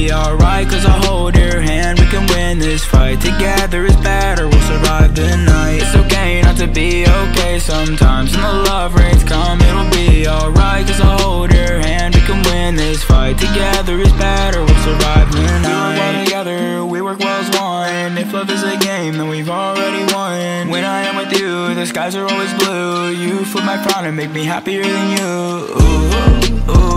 be alright, cause I'll hold your hand. We can win this fight, together is better, we'll survive the night. It's okay not to be okay sometimes, and the love rains come, it'll be alright, cause I'll hold your hand. We can win this fight, together is better, we'll survive the night. We work well together, we work well as one. If love is a game, then we've already won. When I am with you, the skies are always blue. You flip my frown and make me happier than you. Ooh, ooh.